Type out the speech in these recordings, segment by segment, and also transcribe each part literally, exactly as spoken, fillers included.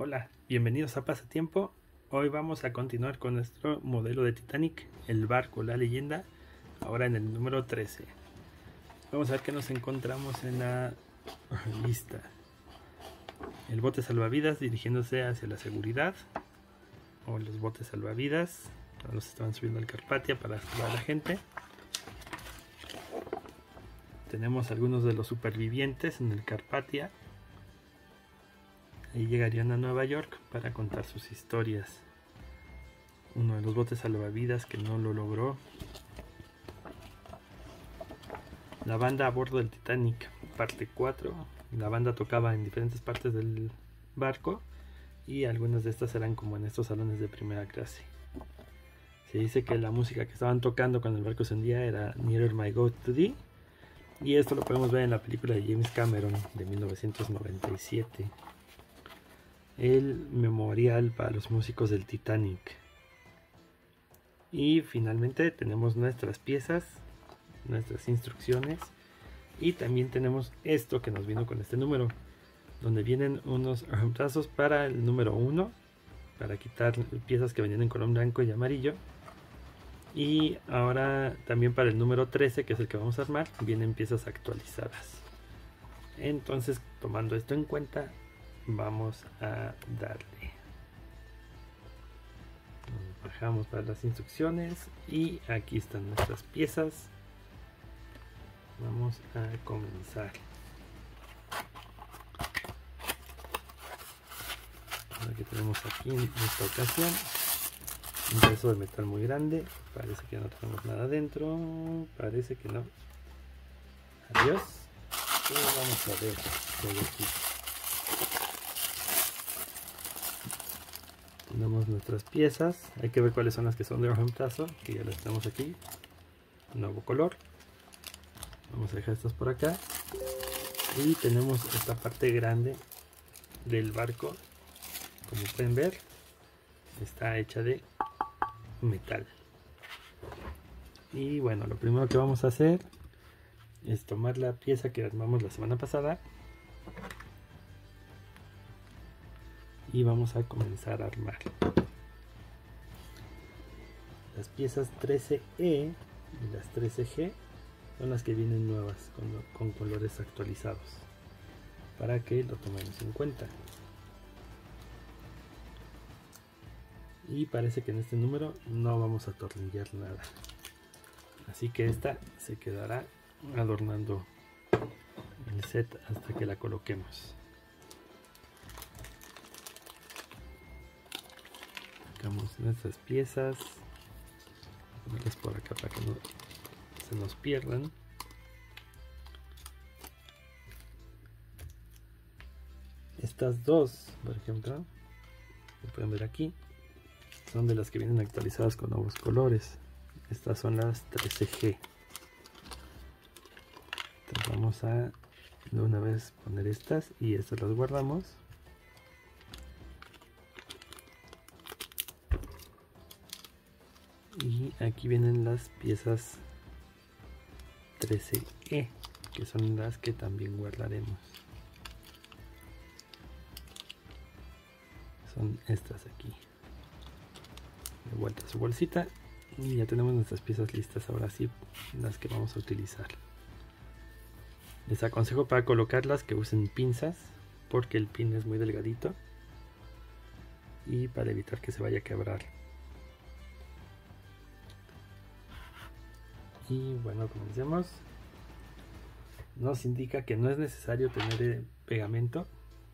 Hola, bienvenidos a Pasatiempo. Hoy vamos a continuar con nuestro modelo de Titanic, el barco, la leyenda, ahora en el número trece. Vamos a ver qué nos encontramos en la lista. El bote salvavidas dirigiéndose hacia la seguridad, o los botes salvavidas, los estaban subiendo al Carpathia para salvar a la gente. Tenemos algunos de los supervivientes en el Carpathia. Ahí llegarían a Nueva York para contar sus historias. Uno de los botes salvavidas que no lo logró. La banda a bordo del Titanic, parte cuatro. La banda tocaba en diferentes partes del barco y algunas de estas eran como en estos salones de primera clase. Se dice que la música que estaban tocando cuando el barco se hundía era Nearer My God to Thee, y esto lo podemos ver en la película de James Cameron de mil novecientos noventa y siete. El memorial para los músicos del Titanic. Y finalmente tenemos nuestras piezas, nuestras instrucciones, y también tenemos esto que nos vino con este número, donde vienen unos ejemplazos para el número uno, para quitar piezas que venían en color blanco y amarillo, y ahora también para el número trece, que es el que vamos a armar, vienen piezas actualizadas. Entonces, tomando esto en cuenta, vamos a darle. Nos bajamos para las instrucciones y aquí están nuestras piezas. Vamos a comenzar. Lo que tenemos aquí en esta ocasión, un pedazo de metal muy grande. Parece que no tenemos nada dentro, parece que no. Adiós. Y vamos a ver todo aquí. Tenemos nuestras piezas, hay que ver cuáles son las que son de reemplazo, que ya las tenemos aquí. Nuevo color. Vamos a dejar estas por acá. Y tenemos esta parte grande del barco. Como pueden ver, está hecha de metal. Y bueno, lo primero que vamos a hacer es tomar la pieza que armamos la semana pasada y vamos a comenzar a armar. Las piezas trece E y las trece G son las que vienen nuevas con, con colores actualizados, para que lo tomemos en cuenta. Y parece que en este número no vamos a atornillar nada, así que esta se quedará adornando el set hasta que la coloquemos. Sacamos nuestras piezas, ponerlas por acá para que no se nos pierdan. Estas dos, por ejemplo, que pueden ver aquí, son de las que vienen actualizadas con nuevos colores. Estas son las trece G. Entonces vamos a de una vez poner estas y estas las guardamos. Y aquí vienen las piezas trece E, que son las que también guardaremos. Son estas aquí. De vuelta a su bolsita y ya tenemos nuestras piezas listas. Ahora sí, las que vamos a utilizar. Les aconsejo para colocarlas que usen pinzas, porque el pin es muy delgadito, y para evitar que se vaya a quebrar. Y bueno, comencemos. Nos indica que no es necesario tener pegamento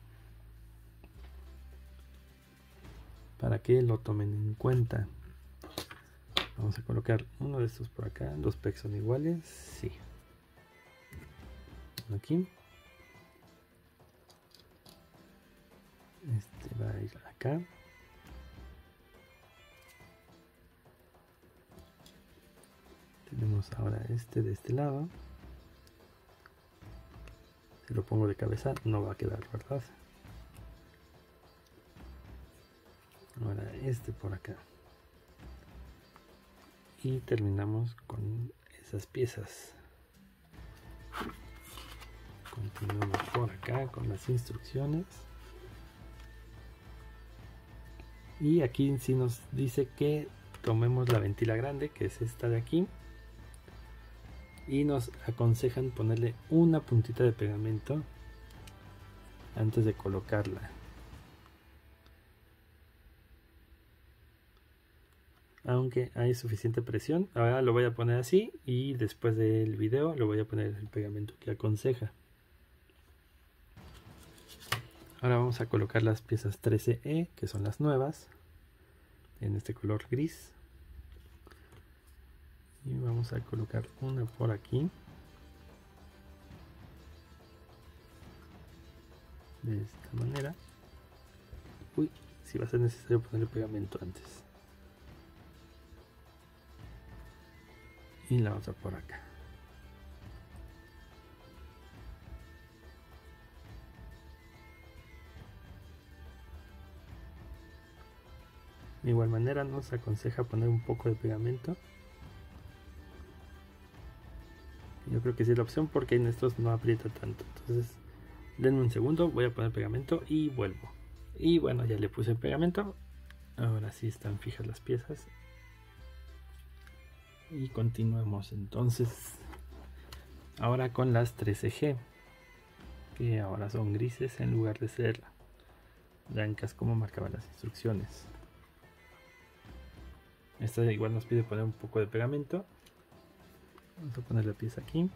para que lo tomen en cuenta. Vamos a colocar uno de estos por acá. Los pegs son iguales, sí. Aquí. Este va a ir acá. Tenemos ahora este de este lado. Si lo pongo de cabeza no va a quedar, ¿verdad? Ahora este por acá. Y terminamos con esas piezas. Continuamos por acá con las instrucciones. Y aquí sí nos dice que tomemos la ventila grande, que es esta de aquí, y nos aconsejan ponerle una puntita de pegamento antes de colocarla. Aunque hay suficiente presión, ahora lo voy a poner así y después del video lo voy a poner el pegamento que aconseja. Ahora vamos a colocar las piezas trece E, que son las nuevas, en este color gris. Y vamos a colocar una por aquí. De esta manera. Uy, si va a ser necesario poner el pegamento antes. Y la otra por acá. De igual manera nos aconseja poner un poco de pegamento. Yo creo que sí es la opción porque en estos no aprieta tanto. Entonces denme un segundo, voy a poner pegamento y vuelvo. Y bueno, ya le puse el pegamento. Ahora sí están fijas las piezas. Y continuemos entonces ahora con las trece G, que ahora son grises en lugar de ser blancas como marcaban las instrucciones. Esta igual nos pide poner un poco de pegamento. Vamos a poner la pieza aquí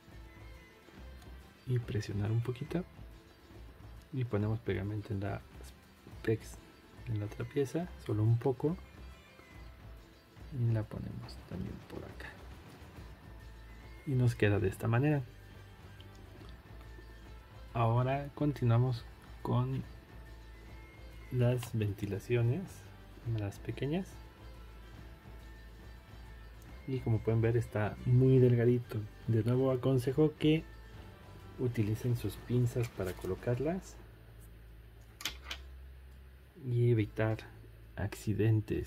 y presionar un poquito y ponemos pegamento en la pex en la otra pieza, solo un poco, y la ponemos también por acá y nos queda de esta manera. Ahora continuamos con las ventilaciones, las pequeñas, y como pueden ver está muy delgadito. De nuevo aconsejo que utilicen sus pinzas para colocarlas y evitar accidentes.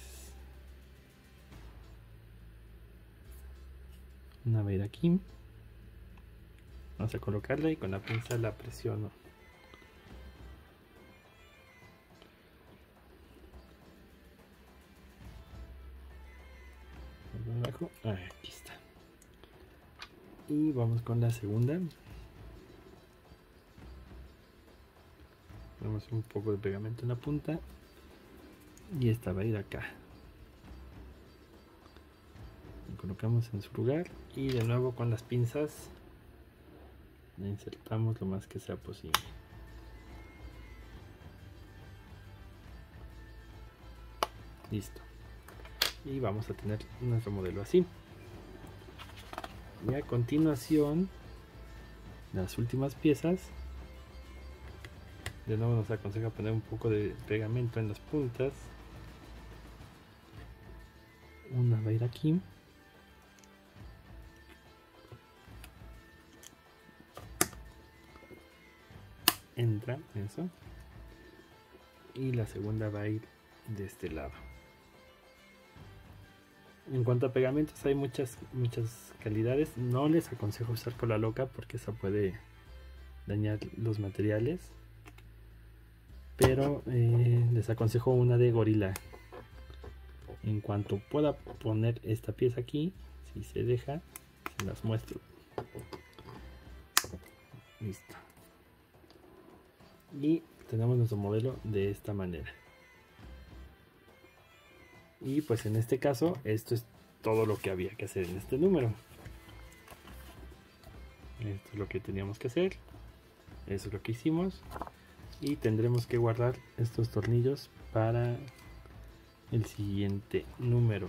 Una va a ir aquí, vamos a colocarla y con la pinza la presiono. Abajo, aquí está. Y vamos con la segunda. Ponemos un poco de pegamento en la punta y esta va a ir acá. Lo colocamos en su lugar y de nuevo con las pinzas la insertamos lo más que sea posible. Listo. Y vamos a tener nuestro modelo así. Y a continuación las últimas piezas. De nuevo nos aconseja poner un poco de pegamento en las puntas. Una va a ir aquí. Entra, eso. Y la segunda va a ir de este lado. En cuanto a pegamentos hay muchas muchas calidades. No les aconsejo usar cola loca porque esa puede dañar los materiales. Pero eh, les aconsejo una de Gorilla. En cuanto pueda poner esta pieza aquí, si se deja, se las muestro. Listo. Y tenemos nuestro modelo de esta manera. Y pues en este caso esto es todo lo que había que hacer en este número. Esto es lo que teníamos que hacer. Eso es lo que hicimos. Y tendremos que guardar estos tornillos para el siguiente número.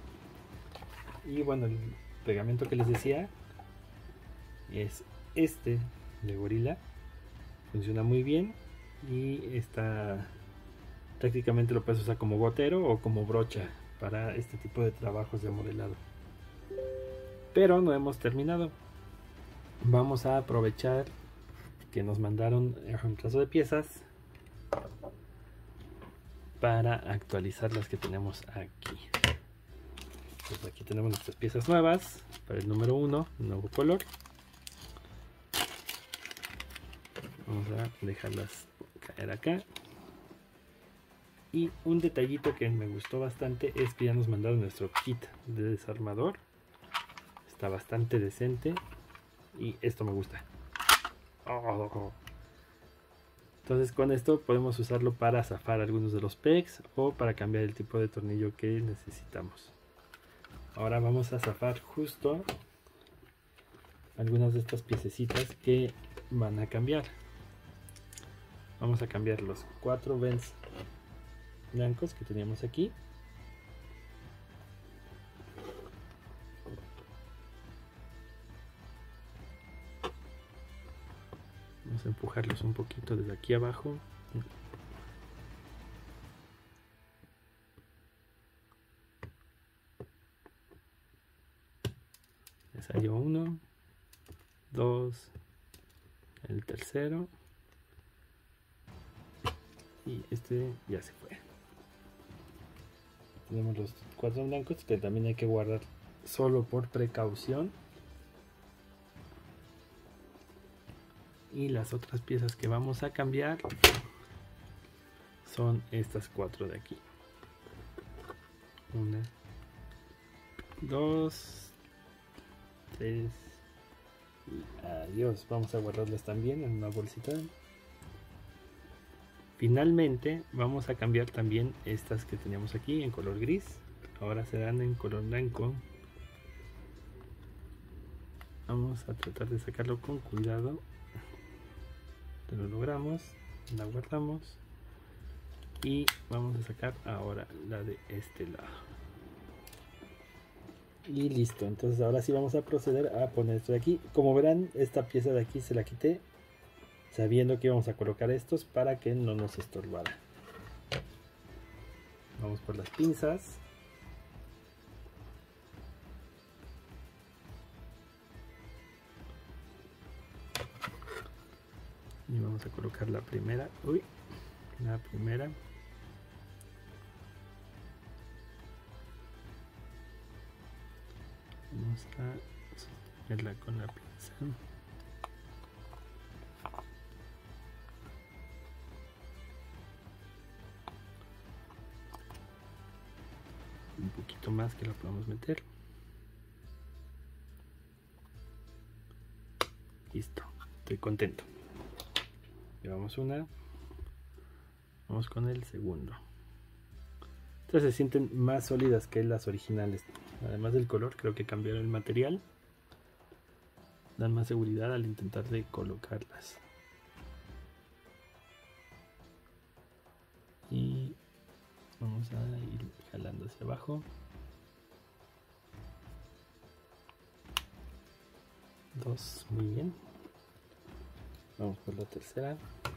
Y bueno, el pegamento que les decía es este de Gorilla. Funciona muy bien y está prácticamente lo puedes usar como gotero o como brocha para este tipo de trabajos de modelado. Pero no hemos terminado. Vamos a aprovechar que nos mandaron el reemplazo de piezas para actualizar las que tenemos aquí. Pues aquí tenemos nuestras piezas nuevas para el número uno, nuevo color. Vamos a dejarlas caer acá. Y un detallito que me gustó bastante es que ya nos mandaron nuestro kit de desarmador. Está bastante decente y esto me gusta. Oh. Entonces con esto podemos usarlo para zafar algunos de los pegs o para cambiar el tipo de tornillo que necesitamos. Ahora vamos a zafar justo algunas de estas piececitas que van a cambiar. Vamos a cambiar los cuatro vents blancos que teníamos aquí. Vamos a empujarlos un poquito desde aquí abajo. Ya salió uno, dos, el tercero y este ya se fue. Tenemos los cuatro blancos que también hay que guardar solo por precaución. Y las otras piezas que vamos a cambiar son estas cuatro de aquí. Una, dos, tres y adiós. Vamos a guardarlas también en una bolsita. Finalmente vamos a cambiar también estas que teníamos aquí en color gris. Ahora serán en color blanco. Vamos a tratar de sacarlo con cuidado. Lo logramos, la guardamos y vamos a sacar ahora la de este lado y listo. Entonces ahora sí vamos a proceder a poner esto de aquí. Como verán, esta pieza de aquí se la quité sabiendo que íbamos a colocar estos para que no nos estorbara. Vamos por las pinzas. Y vamos a colocar la primera. Uy, la primera. Vamos a sostenerla con la pinza. Un poquito más que la podemos meter. Listo, estoy contento. Llevamos una. Vamos con el segundo. Estas se sienten más sólidas que las originales. Además del color, creo que cambiaron el material. Dan más seguridad al intentar de colocarlas. Y vamos a ir jalando hacia abajo. Dos, muy bien. Vamos por la tercera.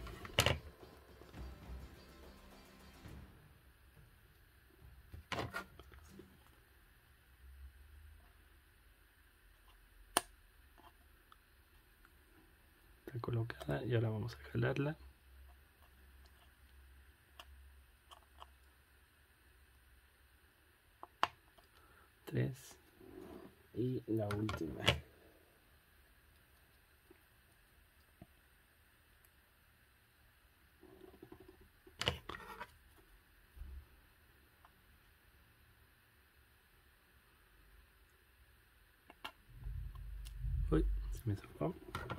Está colocada y ahora vamos a jalarla. Tres. Y la última. Uy, se me zafó.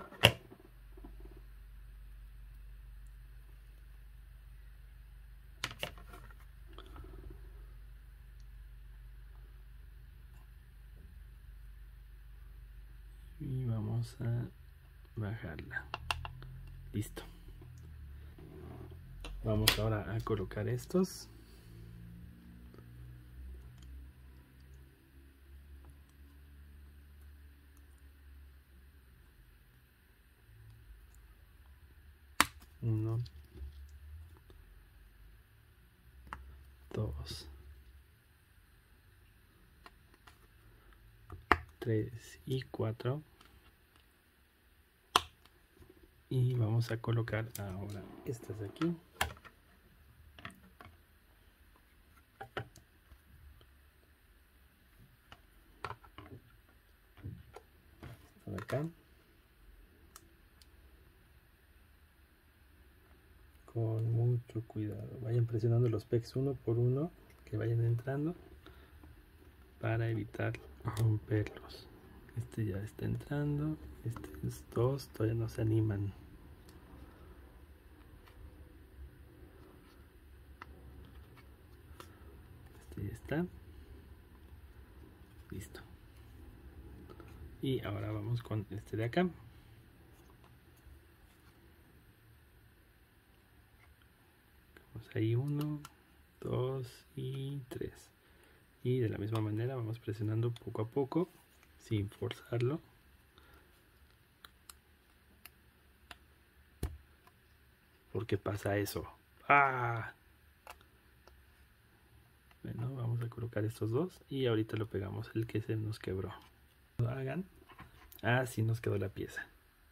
Y vamos a bajarla. Listo. Vamos ahora a colocar estos. Uno, dos, tres y cuatro. Y vamos a colocar ahora estas de aquí. Por acá. con mucho cuidado. Vayan presionando los pegs uno por uno que vayan entrando para evitar romperlos. Este ya está entrando, estos dos todavía no se animan. Este ya está. Listo. Y ahora vamos con este de acá. Vamos ahí uno, dos y tres. Y de la misma manera vamos presionando poco a poco, sin forzarlo. ¿Por qué pasa eso? ¡Ah! Bueno, vamos a colocar estos dos y ahorita lo pegamos, el que se nos quebró. Lo hagan. Así nos quedó la pieza.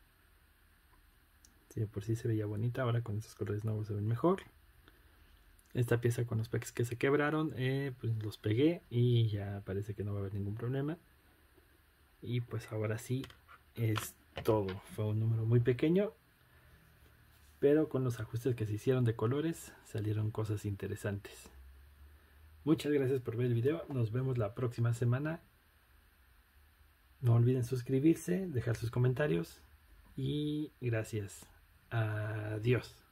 Sí, por sí se veía bonita, ahora con estos colores nuevos se ven mejor. Esta pieza con los pegs que se quebraron, eh, pues los pegué y ya parece que no va a haber ningún problema. Y pues ahora sí es todo. Fue un número muy pequeño, pero con los ajustes que se hicieron de colores salieron cosas interesantes. Muchas gracias por ver el video, nos vemos la próxima semana. No olviden suscribirse, dejar sus comentarios y gracias. Adiós.